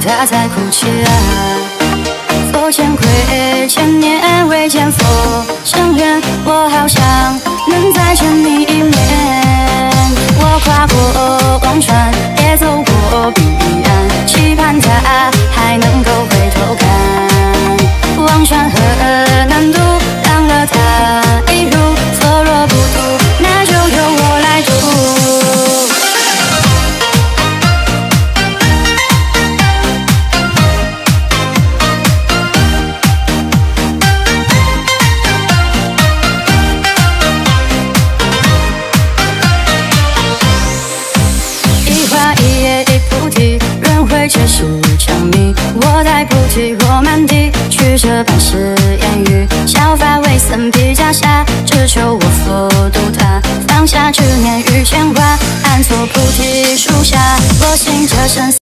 他在哭泣啊。佛前亏，千年未见佛生缘，我好想能再见你一面。我跨过忘川，也走过彼岸，期盼他还能够回头看。忘川河难渡，让了他一路，错若不渡，那就由我来渡。皆是枪迷，我在菩提或满地，曲折半世言语，削发为僧披袈裟，只求我佛度他，放下执念与牵挂，安坐菩提树下，我信这生死。